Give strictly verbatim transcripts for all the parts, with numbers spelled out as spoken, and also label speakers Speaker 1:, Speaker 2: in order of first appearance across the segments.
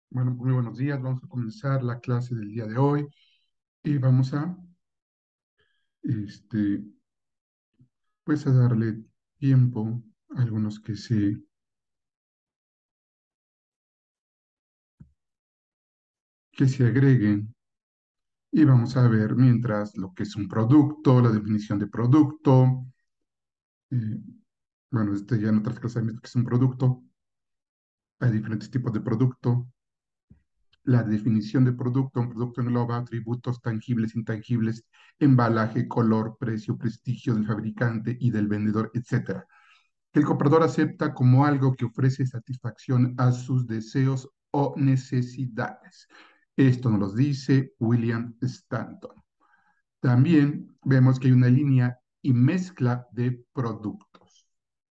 Speaker 1: Bueno, muy buenos días. Vamos a comenzar la clase del día de hoy y vamos a, este, pues a darle tiempo a algunos que se, que se agreguen y vamos a ver mientras lo que es un producto, la definición de producto. eh, bueno, este ya en otras clases hemos visto que es un producto. Hay diferentes tipos de producto. La definición de producto, un producto engloba atributos tangibles, intangibles, embalaje, color, precio, prestigio del fabricante y del vendedor, etcétera, que el comprador acepta como algo que ofrece satisfacción a sus deseos o necesidades. Esto nos lo dice William Stanton. También vemos que hay una línea y mezcla de productos.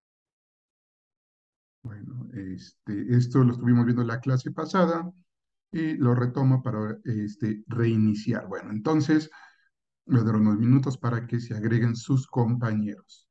Speaker 1: Bueno, este, esto lo estuvimos viendo en la clase pasada y lo retomo para este, reiniciar. Bueno, entonces voy a dar unos minutos para que se agreguen sus compañeros.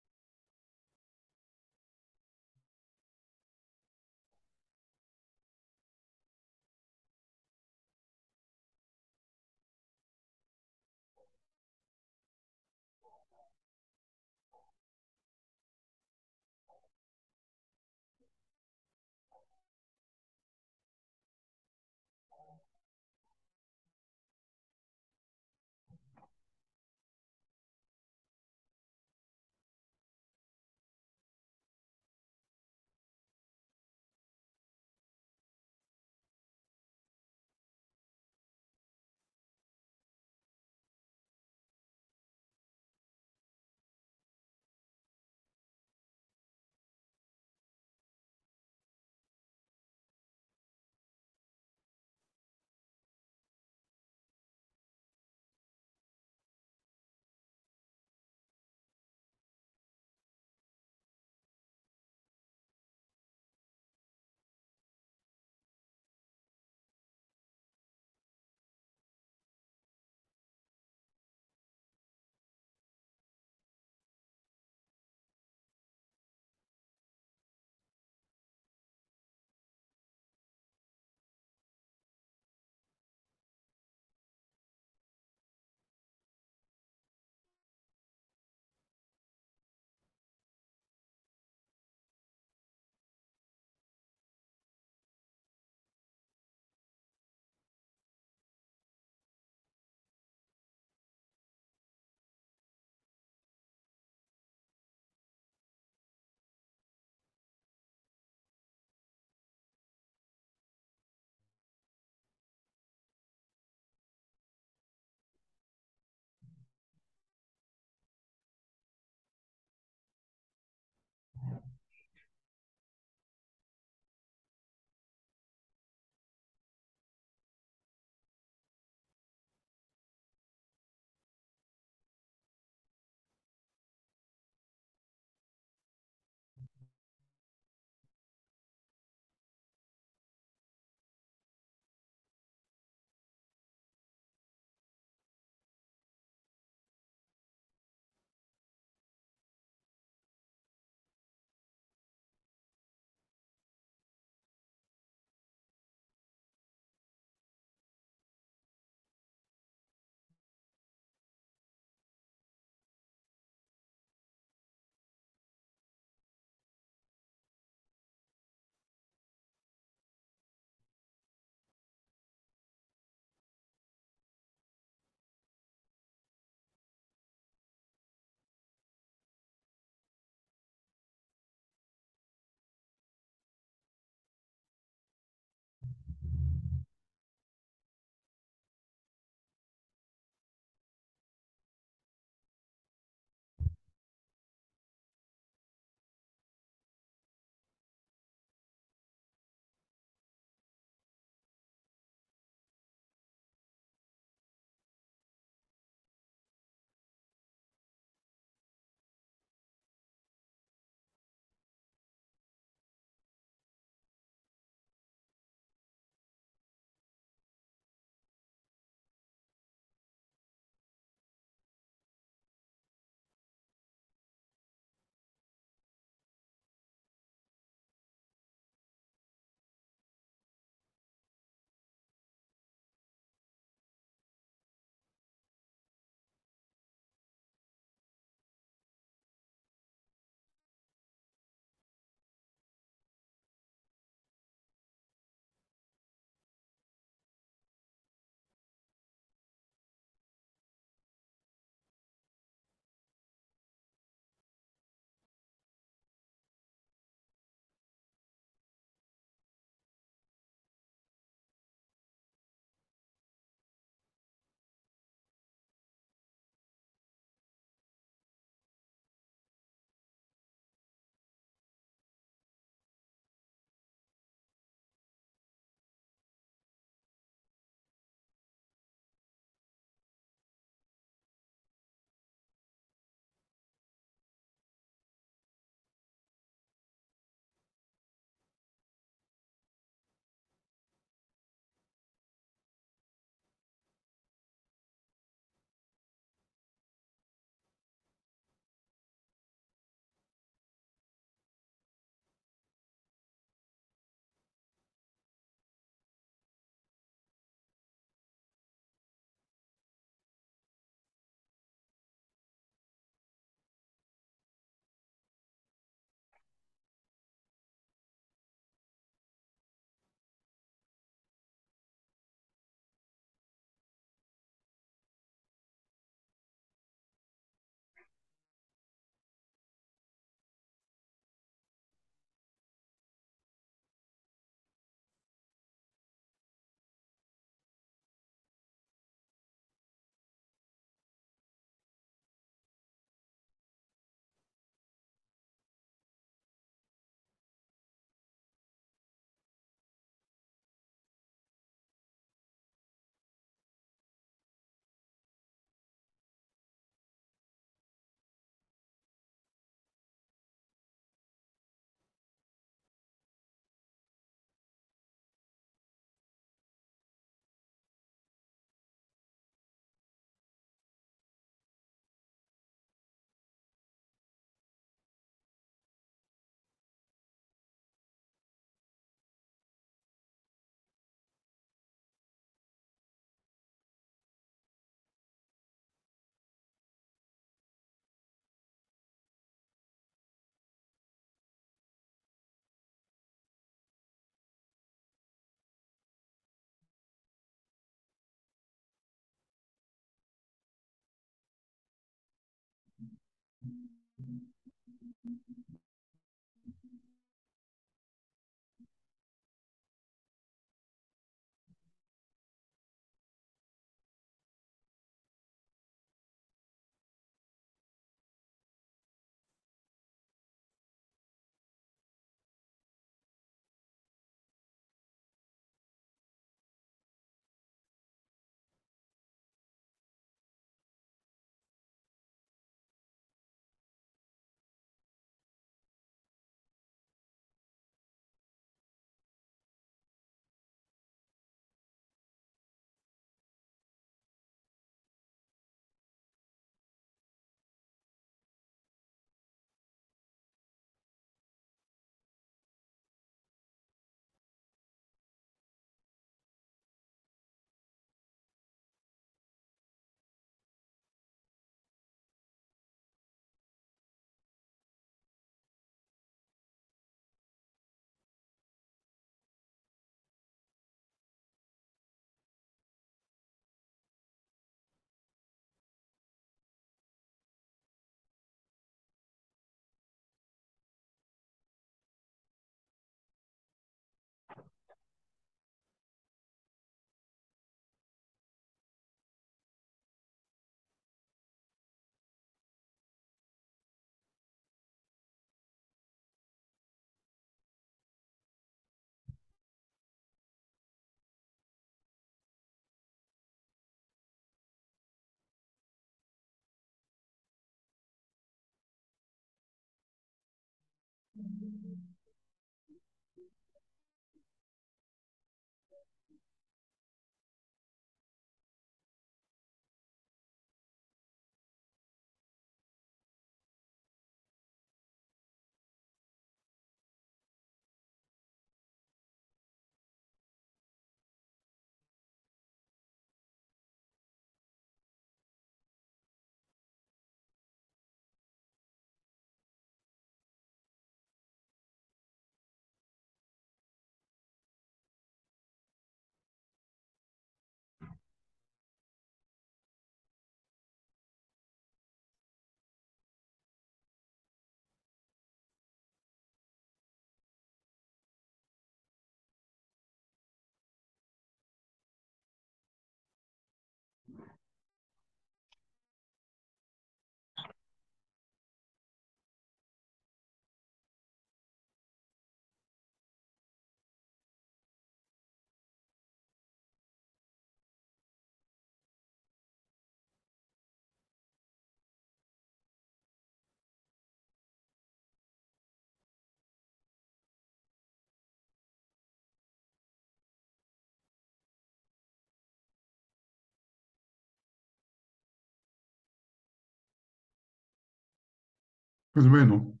Speaker 1: Pues bueno,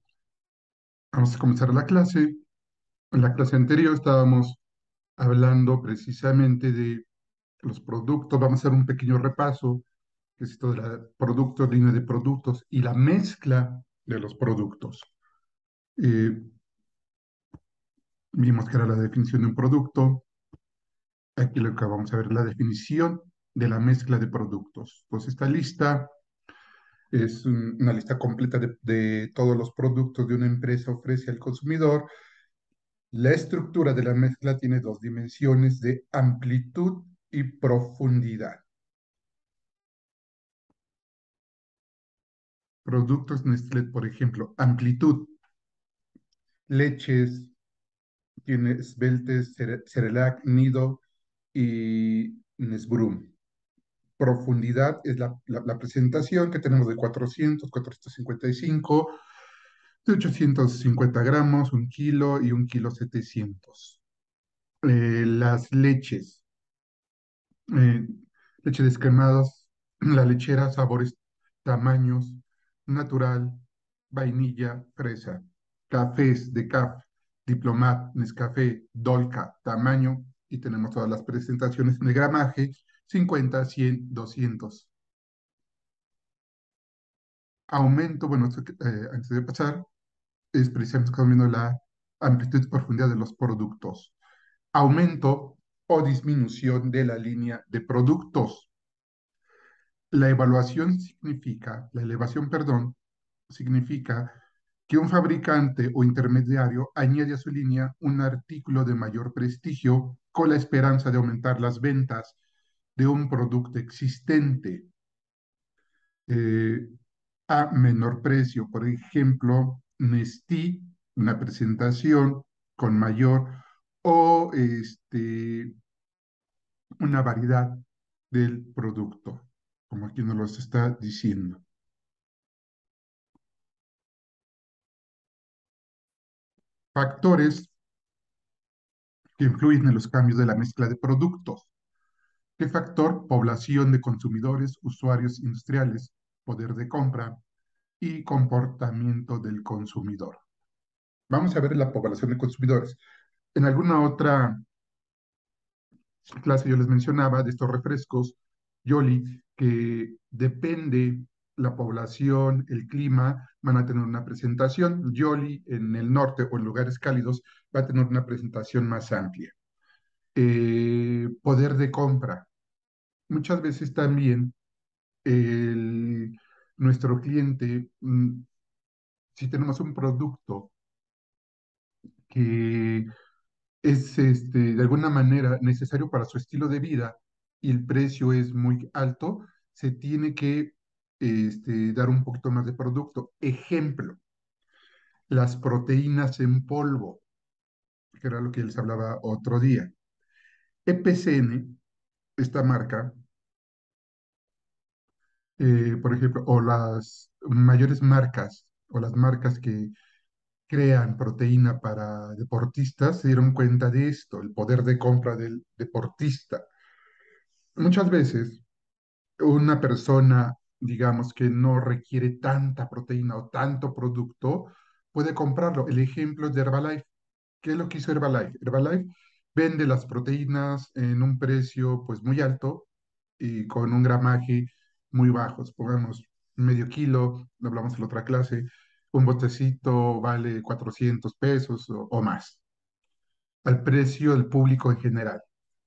Speaker 1: vamos a comenzar la clase. En la clase anterior estábamos hablando precisamente de los productos. Vamos a hacer un pequeño repaso, que es esto de la productos, línea de productos y la mezcla de los productos. Eh, Vimos que era la definición de un producto. Aquí lo que vamos a ver es la definición de la mezcla de productos. Pues esta lista es un- una lista completa de, de todos los productos de una empresa ofrece al consumidor. La estructura de la mezcla tiene dos dimensiones de amplitud y profundidad. Productos Nestlé, por ejemplo, amplitud, leches, tiene Sveltes, Cere- Cerelac, Nido y Nesbrum. Profundidad es la, la- la presentación que tenemos de cuatrocientos, cuatrocientos cincuenta y cinco, de ochocientos cincuenta gramos, un kilo y un kilo setecientos. Eh, las leches, eh, leche descremados, la lechera, sabores, tamaños, natural, vainilla, fresa, cafés de caf, Diplomat, Nescafé, Dolca, tamaño, y tenemos todas las presentaciones de gramaje, cincuenta, cien, doscientos. Aumento, bueno, esto que, eh, antes de pasar, es precisamente estamos viendo la amplitud y profundidad de los productos. Aumento o disminución de la línea de productos. La evaluación significa, la elevación, perdón, significa que un fabricante o intermediario añade a su línea un artículo de mayor prestigio con la esperanza de aumentar las ventas de un producto existente eh, a menor precio. Por ejemplo, Nestí, una presentación con mayor o este, una variedad del producto, como aquí nos lo está diciendo. Factores que influyen en los cambios de la mezcla de productos. ¿Qué factor? Población de consumidores, usuarios industriales, poder de compra y comportamiento del consumidor. Vamos a ver la población de consumidores. En alguna otra clase yo les mencionaba de estos refrescos, Yoli, que depende la población, el clima, van a tener una presentación. Yoli en el norte o en lugares cálidos va a tener una presentación más amplia. Eh, poder de compra. Muchas veces también el, nuestro cliente, mm, si tenemos un producto que es este, de alguna manera necesario para su estilo de vida y el precio es muy alto, se tiene que este, dar un poquito más de producto. Ejemplo, las proteínas en polvo, que era lo que les hablaba otro día. E P C N, esta marca, eh, por ejemplo, o las mayores marcas, o las marcas que crean proteína para deportistas, se dieron cuenta de esto, el poder de compra del deportista. Muchas veces una persona, digamos, que no requiere tanta proteína o tanto producto, puede comprarlo. El ejemplo es de Herbalife. ¿Qué es lo que hizo Herbalife? Herbalife vende las proteínas en un precio pues muy alto y con un gramaje muy bajo. Pongamos medio kilo, lo hablamos en la otra clase, un botecito vale cuatrocientos pesos o, o más, al precio del público en general.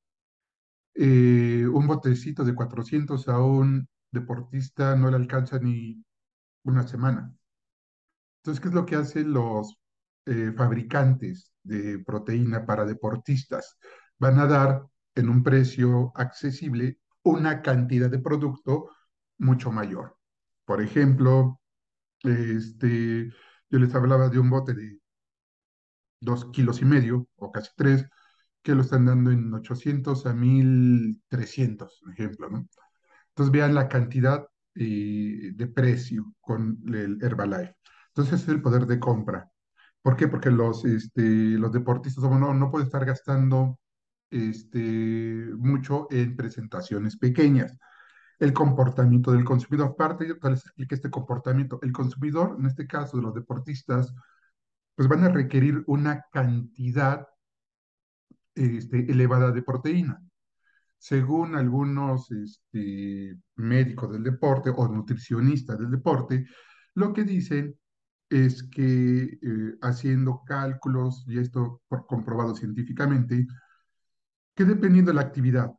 Speaker 1: Eh, un botecito de cuatrocientos a un deportista no le alcanza ni una semana. Entonces, ¿qué es lo que hacen los eh, fabricantes de proteína para deportistas? Van a dar en un precio accesible una cantidad de producto mucho mayor. Por ejemplo, este, yo les hablaba de un bote de dos kilos y medio o casi tres, que lo están dando en ochocientos a mil trescientos, por ejemplo, ¿no? Entonces vean la cantidad eh, de precio con el Herbalife. Entonces es el poder de compra. ¿Por qué? Porque los, este, los deportistas como no, no pueden estar gastando este, mucho en presentaciones pequeñas. El comportamiento del consumidor. Aparte, yo les expliqué este comportamiento. El consumidor, en este caso de los deportistas, pues van a requerir una cantidad este, elevada de proteína. Según algunos este, médicos del deporte o nutricionistas del deporte, lo que dicen es que eh, haciendo cálculos, y esto por- comprobado científicamente, que dependiendo de la actividad,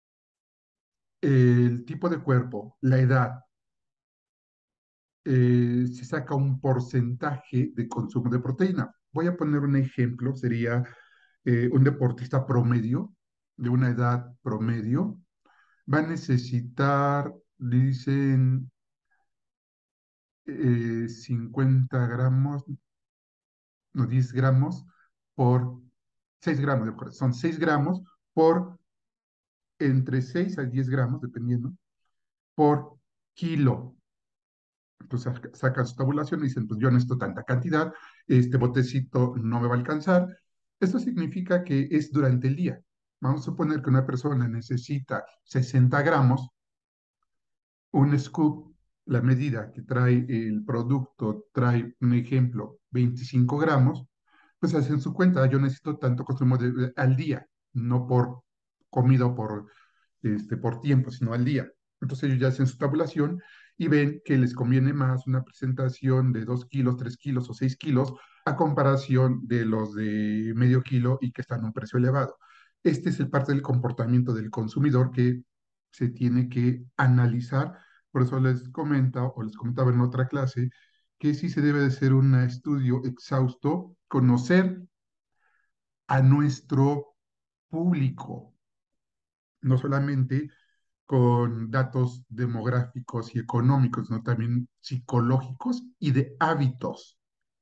Speaker 1: el tipo de cuerpo, la edad, eh, se saca un porcentaje de consumo de proteína. Voy a poner un ejemplo, sería eh, un deportista promedio, de una edad promedio, va a necesitar, dicen, eh, cincuenta gramos, no, diez gramos por seis gramos, de acuerdo, son seis gramos por entre seis a diez gramos, dependiendo, por kilo. Entonces saca- sacan su tabulación y dicen, pues yo necesito tanta cantidad, este botecito no me va a alcanzar. Esto significa que es durante el día. Vamos a suponer que una persona necesita sesenta gramos, un scoop, la medida que trae el producto, trae, un ejemplo, veinticinco gramos, pues hacen su cuenta, yo necesito tanto consumo de- de- al día, no por comida o por, este, por tiempo, sino al día. Entonces ellos ya hacen su tabulación y ven que les conviene más una presentación de dos kilos, tres kilos o seis kilos a comparación de los de medio kilo y que están a un precio elevado. Este es el parte del comportamiento del consumidor que se tiene que analizar. Por eso les comenta o les comentaba en otra clase que sí se debe de hacer un estudio exhausto, conocer a nuestro público, no solamente con datos demográficos y económicos, sino también psicológicos y de hábitos.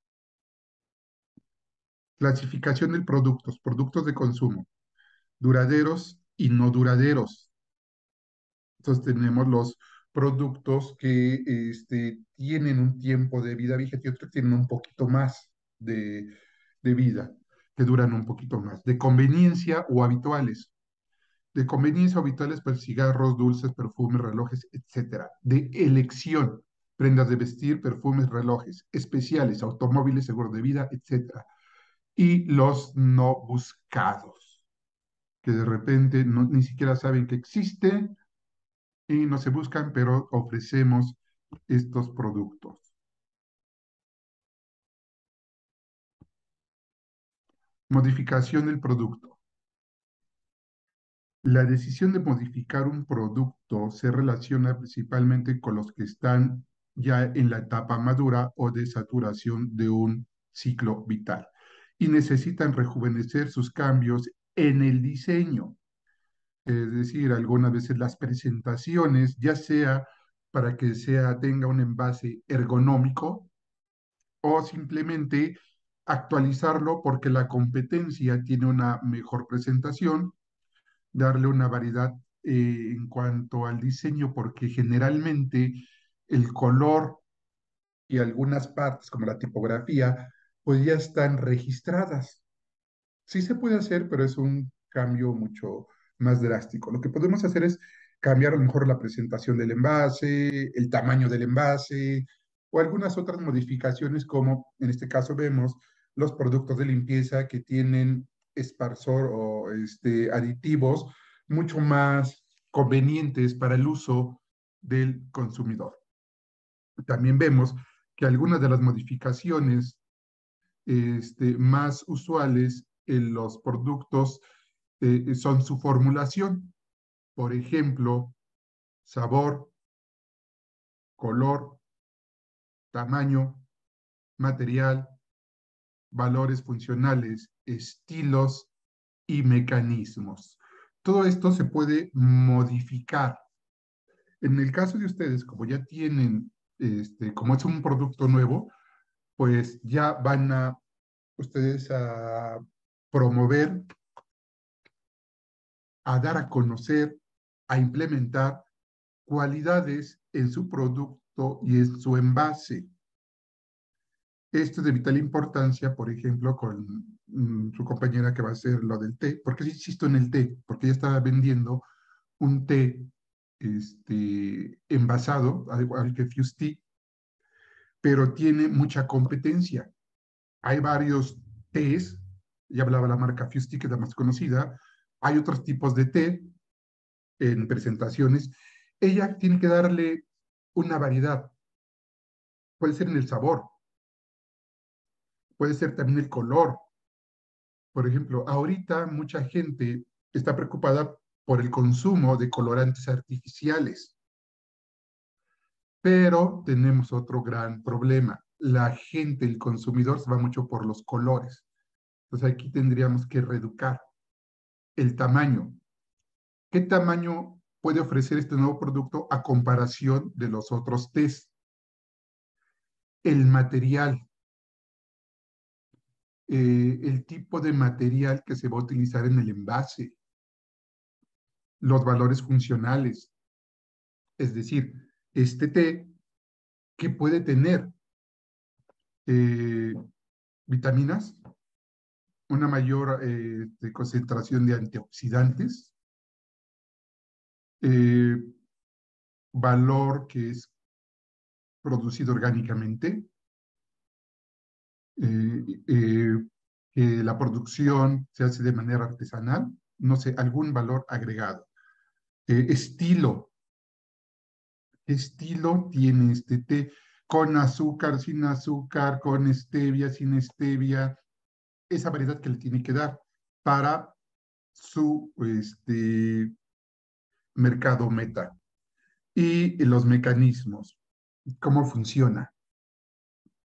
Speaker 1: Clasificación de productos, productos de consumo, duraderos y no duraderos. Entonces tenemos los productos que este, tienen un tiempo de vida vigente y otros que tienen un poquito más de, de vida, que duran un poquito más, de conveniencia o habituales. De conveniencia o habituales, pues cigarros, dulces, perfumes, relojes, etcétera. De elección, prendas de vestir, perfumes, relojes, especiales, automóviles, seguros de vida, etcétera. Y los no buscados, que de repente no, ni siquiera saben que existen y no se buscan, pero ofrecemos estos productos. Modificación del producto. La decisión de modificar un producto se relaciona principalmente con los que están ya en la etapa madura o de saturación de un ciclo vital y necesitan rejuvenecer sus cambios en el diseño. Es decir, algunas veces las presentaciones, ya sea para que sea, tenga un envase ergonómico o simplemente actualizarlo porque la competencia tiene una mejor presentación, darle una variedad eh, en cuanto al diseño, porque generalmente el color y algunas partes como la tipografía, pues ya están registradas. Sí se puede hacer, pero es un cambio mucho más drástico. Lo que podemos hacer es cambiar a lo mejor la presentación del envase, el tamaño del envase o algunas otras modificaciones como en este caso vemos los productos de limpieza que tienen esparsor o este, aditivos mucho más convenientes para el uso del consumidor. También vemos que algunas de las modificaciones este, más usuales en los productos eh, son su formulación. Por ejemplo, sabor, color, tamaño, material, valores funcionales, estilos y mecanismos. Todo esto se puede modificar. En el caso de ustedes, como ya tienen, este, como es un producto nuevo, pues ya van a ustedes a promover, a dar a conocer, a implementar cualidades en su producto y en su envase. Esto es de vital importancia, por ejemplo, con mm, su compañera que va a hacer lo del té. ¿Por qué insisto en el té? Porque ella estaba vendiendo un té este, envasado, al igual que Fuse Tea, pero tiene mucha competencia. Hay varios tés, ya hablaba la marca Fuse Tea, que es la más conocida. Hay otros tipos de té en presentaciones. Ella tiene que darle una variedad. Puede ser en el sabor, puede ser también el color. Por ejemplo, ahorita mucha gente está preocupada por el consumo de colorantes artificiales, pero tenemos otro gran problema. La gente, el consumidor, se va mucho por los colores. Entonces aquí tendríamos que reeducar el tamaño. ¿Qué tamaño puede ofrecer este nuevo producto a comparación de los otros test? El material, eh, el tipo de material que se va a utilizar en el envase, los valores funcionales, es decir, este té que puede tener eh, vitaminas, una mayor eh, de concentración de antioxidantes, eh, valor que es producido orgánicamente, eh, eh, que la producción se hace de manera artesanal, no sé, algún valor agregado. Eh, estilo, ¿qué estilo tiene este té? Con azúcar, sin azúcar, con stevia, sin stevia, esa variedad que le tiene que dar para su este, mercado meta. Y los mecanismos, cómo funciona.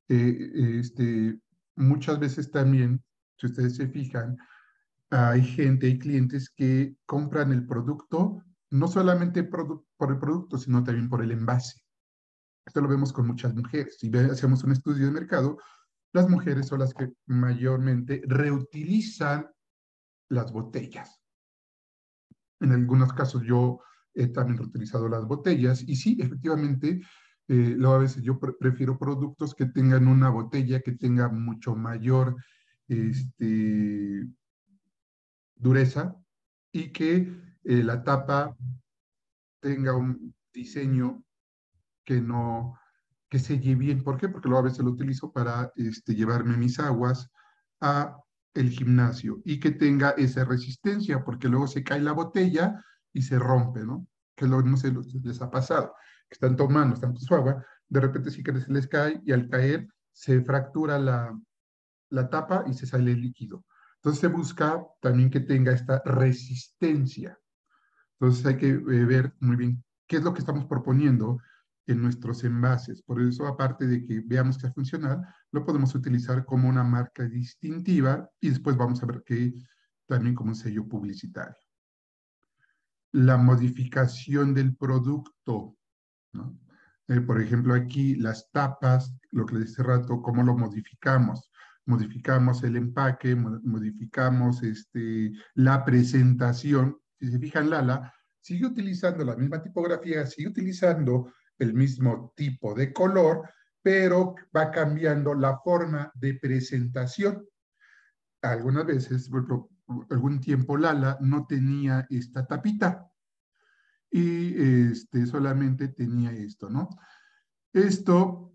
Speaker 1: Eh, este, muchas veces también, si ustedes se fijan, hay gente, hay clientes que compran el producto, no solamente produ- por el producto, sino también por el envase. Esto lo vemos con muchas mujeres. Si ve- hacemos un estudio de mercado, las mujeres son las que mayormente reutilizan las botellas. En algunos casos yo he también reutilizado las botellas y sí, efectivamente, eh, luego a veces yo pre- prefiero productos que tengan una botella que tenga mucho mayor este, dureza y que eh, la tapa tenga un diseño que no, que selle bien. ¿Por qué? Porque luego a veces lo utilizo para este, llevarme mis aguas a el gimnasio y que tenga esa resistencia, porque luego se cae la botella y se rompe, ¿no? Que lo, no sé, lo- les ha pasado, que están tomando, están con su agua, de repente sí que se les cae y al caer se fractura la, la tapa y se sale el líquido. Entonces se busca también que tenga esta resistencia. Entonces hay que eh, ver muy bien qué es lo que estamos proponiendo en nuestros envases. Por eso, aparte de que veamos que es funcional, lo podemos utilizar como una marca distintiva y después vamos a ver que también como un sello publicitario. La modificación del producto, ¿no? Eh, por ejemplo, aquí las tapas, lo que les decía hace rato, ¿cómo lo modificamos? Modificamos el empaque, mo- modificamos este, la presentación. Si se fijan, Lala sigue utilizando la misma tipografía, sigue utilizando el mismo tipo de color, pero va cambiando la forma de presentación. Algunas veces, por ejemplo, algún tiempo Lala no tenía esta tapita y este, solamente tenía esto, ¿no? Esto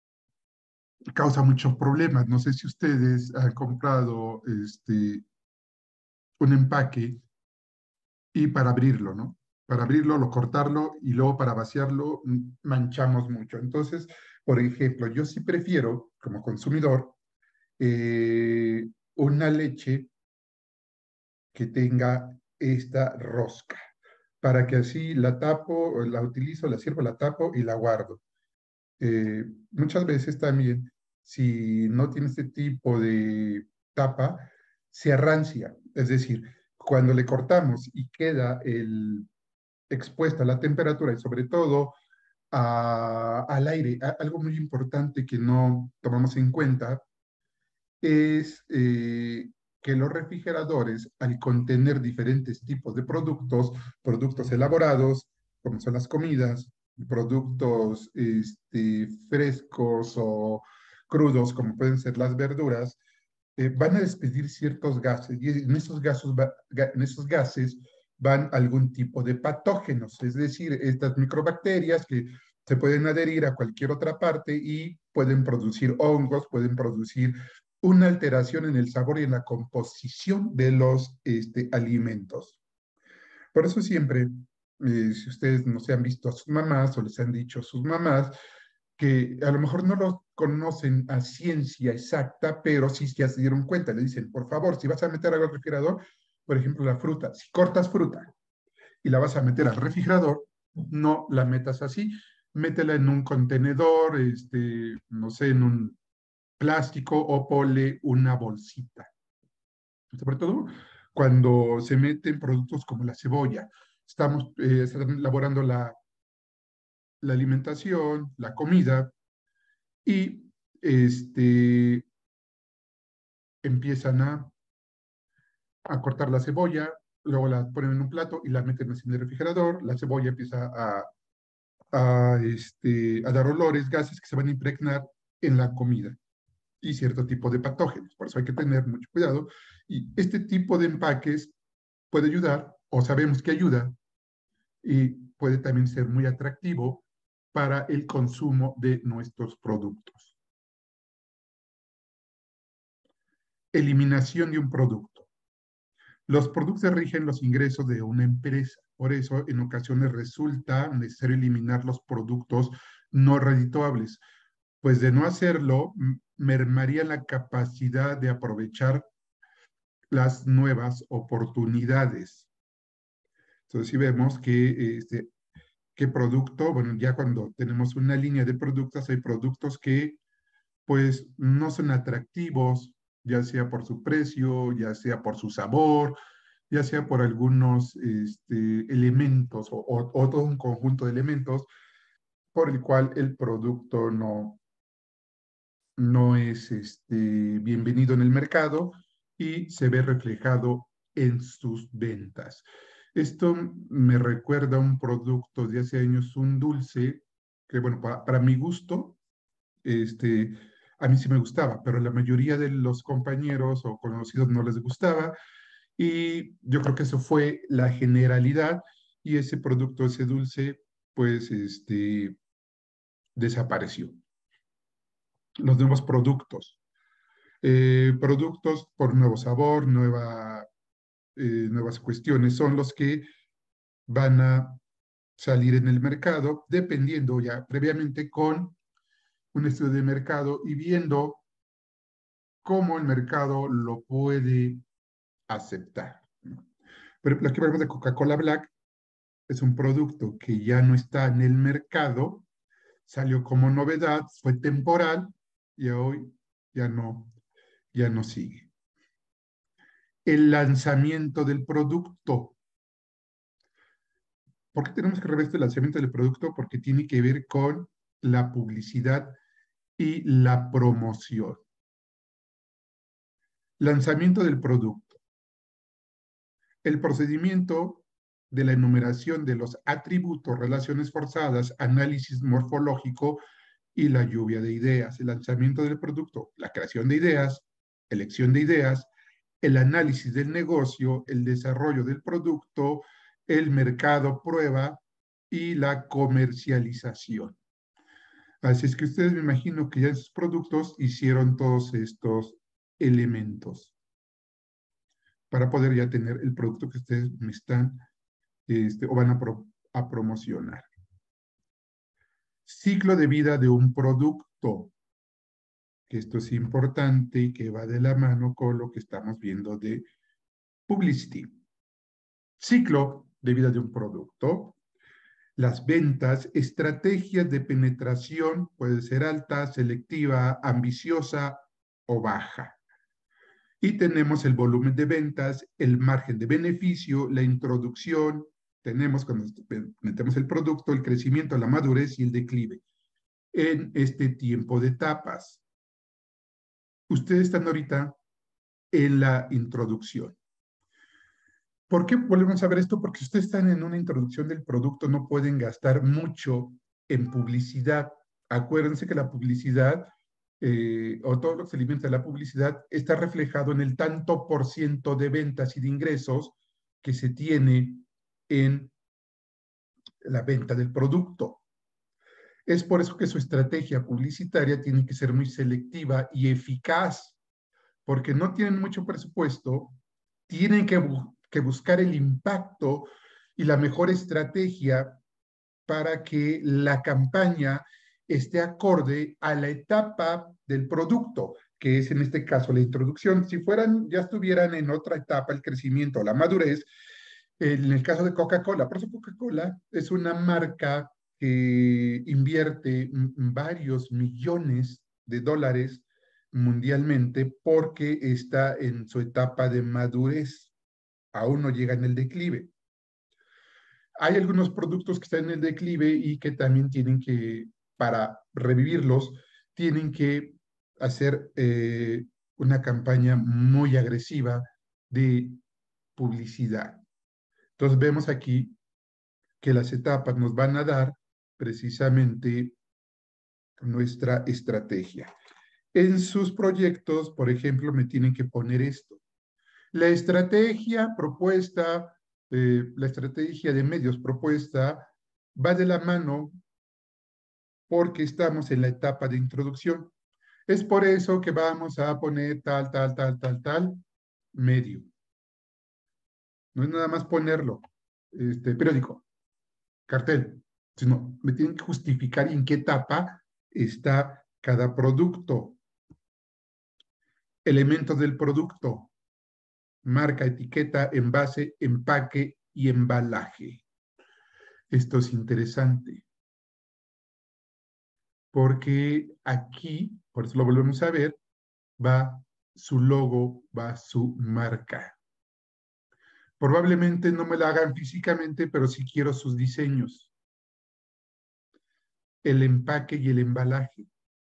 Speaker 1: causa muchos problemas. No sé si ustedes han comprado este, un empaque y para abrirlo, ¿no? Para abrirlo, lo cortarlo y luego para vaciarlo mm, manchamos mucho. Entonces, por ejemplo, yo sí prefiero, como consumidor, eh, una leche que tenga esta rosca, para que así la tapo, la utilizo, la sirvo, la tapo y la guardo. Eh, muchas veces también, si no tiene este tipo de tapa, se arrancia. Es decir, cuando le cortamos y queda el, expuesta a la temperatura y sobre todo a- al aire, a- algo muy importante que no tomamos en cuenta es eh, que los refrigeradores, al contener diferentes tipos de productos, productos elaborados, como son las comidas, productos este, frescos o crudos, como pueden ser las verduras, eh, van a despedir ciertos gases y en esos gases, va- ga- en esos gases van algún tipo de patógenos, es decir, estas microbacterias que se pueden adherir a cualquier otra parte y pueden producir hongos, pueden producir una alteración en el sabor y en la composición de los este, alimentos. Por eso siempre, eh, si ustedes no se han visto a sus mamás o les han dicho a sus mamás, que a lo mejor no lo conocen a ciencia exacta, pero sí ya se dieron cuenta, le dicen, por favor, si vas a meter algo al refrigerador, por ejemplo, la fruta, si cortas fruta y la vas a meter al refrigerador, no la metas así, métela en un contenedor, este, no sé, en un plástico o ponle una bolsita. Sobre todo cuando se meten productos como la cebolla. Estamos eh, elaborando la, la alimentación, la comida, y este, empiezan a, a cortar la cebolla, luego la ponen en un plato y la meten así en el refrigerador, la cebolla empieza a, a, este, a dar olores, gases que se van a impregnar en la comida y cierto tipo de patógenos. Por eso hay que tener mucho cuidado. Y este tipo de empaques puede ayudar, o sabemos que ayuda, y puede también ser muy atractivo para el consumo de nuestros productos. Eliminación de un producto. Los productos rigen los ingresos de una empresa. Por eso, en ocasiones resulta necesario eliminar los productos no redituables, pues de no hacerlo, mermaría la capacidad de aprovechar las nuevas oportunidades. Entonces, si vemos que este, qué producto, bueno, ya cuando tenemos una línea de productos, hay productos que pues no son atractivos, ya sea por su precio, ya sea por su sabor, ya sea por algunos este, elementos o, o, o todo un conjunto de elementos por el cual el producto no, no es este, bienvenido en el mercado y se ve reflejado en sus ventas. Esto me recuerda a un producto de hace años, un dulce, que bueno, para, para mi gusto, este, a mí sí me gustaba, pero a la mayoría de los compañeros o conocidos no les gustaba y yo creo que eso fue la generalidad y ese producto, ese dulce, pues este, desapareció. Los nuevos productos, eh, productos por nuevo sabor, nueva, eh, nuevas cuestiones, son los que van a salir en el mercado, dependiendo ya previamente con un estudio de mercado y viendo cómo el mercado lo puede aceptar. Pero aquí hablamos de Coca-Cola Black, es un producto que ya no está en el mercado, salió como novedad, fue temporal y hoy ya no, ya no sigue. El lanzamiento del producto. ¿Por qué tenemos que rever el lanzamiento del producto? Porque tiene que ver con la publicidad y la promoción. Lanzamiento del producto. El procedimiento de la enumeración de los atributos, relaciones forzadas, análisis morfológico y la lluvia de ideas. El lanzamiento del producto, la creación de ideas, elección de ideas, el análisis del negocio, el desarrollo del producto, el mercado prueba y la comercialización. Así es que ustedes me imagino que ya en sus productos hicieron todos estos elementos para poder ya tener el producto que ustedes me están este, o van a, pro, a promocionar. Ciclo de vida de un producto, que esto es importante y que va de la mano con lo que estamos viendo de publicity. Ciclo de vida de un producto, las ventas, estrategias de penetración, puede ser alta, selectiva, ambiciosa o baja. Y tenemos el volumen de ventas, el margen de beneficio, la introducción, tenemos cuando metemos el producto, el crecimiento, la madurez y el declive en este tiempo de etapas. Ustedes están ahorita en la introducción. ¿Por qué volvemos a ver esto? Porque si ustedes están en una introducción del producto, no pueden gastar mucho en publicidad. Acuérdense que la publicidad eh, o todo lo que se alimenta de la publicidad está reflejado en el tanto por ciento de ventas y de ingresos que se tiene en la venta del producto. Es por eso que su estrategia publicitaria tiene que ser muy selectiva y eficaz, porque no tienen mucho presupuesto, tienen que, bu que buscar el impacto y la mejor estrategia para que la campaña esté acorde a la etapa del producto, que es en este caso la introducción. Si fueran, ya estuvieran en otra etapa, el crecimiento, la madurez, en el caso de Coca-Cola, por eso Coca-Cola es una marca que invierte varios millones de dólares mundialmente porque está en su etapa de madurez, aún no llega en el declive. Hay algunos productos que están en el declive y que también tienen que, para revivirlos, tienen que hacer eh, una campaña muy agresiva de publicidad. Entonces vemos aquí que las etapas nos van a dar precisamente nuestra estrategia. En sus proyectos, por ejemplo, me tienen que poner esto. La estrategia propuesta, eh, la estrategia de medios propuesta va de la mano porque estamos en la etapa de introducción. Es por eso que vamos a poner tal, tal, tal, tal, tal, medio. No es nada más ponerlo, este, periódico, cartel, sino me tienen que justificar en qué etapa está cada producto. Elementos del producto, marca, etiqueta, envase, empaque y embalaje. Esto es interesante, porque aquí por eso lo volvemos a ver, va su logo, va su marca. Probablemente no me la hagan físicamente, pero sí quiero sus diseños, el empaque y el embalaje,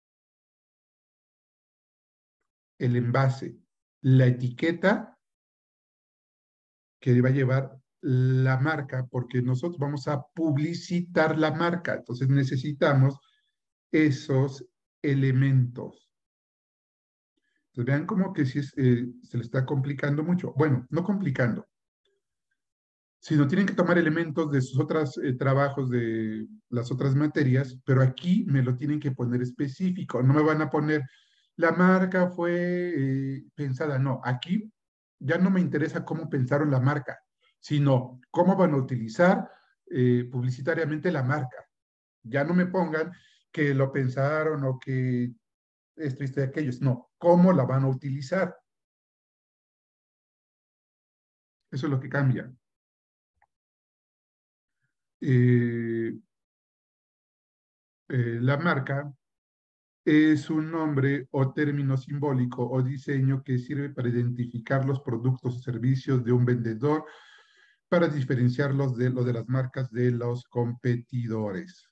Speaker 1: el envase, la etiqueta que va a llevar la marca, porque nosotros vamos a publicitar la marca. Entonces necesitamos esos elementos. Entonces vean como que si es, eh, se le está complicando mucho. Bueno, no complicando, sino tienen que tomar elementos de sus otros eh, trabajos, de las otras materias, pero aquí me lo tienen que poner específico. No me van a poner, la marca fue eh, pensada. No, aquí ya no me interesa cómo pensaron la marca, sino cómo van a utilizar eh, publicitariamente la marca. Ya no me pongan que lo pensaron o que esto, esto y aquello. No, cómo la van a utilizar. Eso es lo que cambia. Eh, eh, la marca es un nombre o término simbólico o diseño que sirve para identificar los productos o servicios de un vendedor para diferenciarlos de lo de las marcas de los competidores.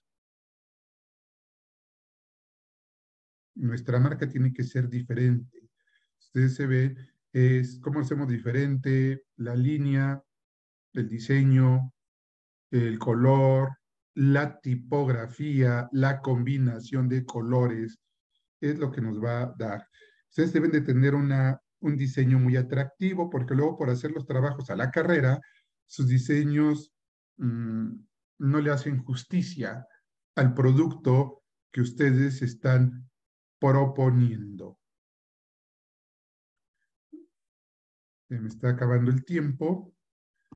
Speaker 1: Nuestra marca tiene que ser diferente. Ustedes se ven, es cómo hacemos diferente la línea, el diseño, el color, la tipografía, la combinación de colores, es lo que nos va a dar. Ustedes deben de tener una, un diseño muy atractivo porque luego por hacer los trabajos a la carrera, sus diseños mmm, no le hacen justicia al producto que ustedes están proponiendo. Se me está acabando el tiempo.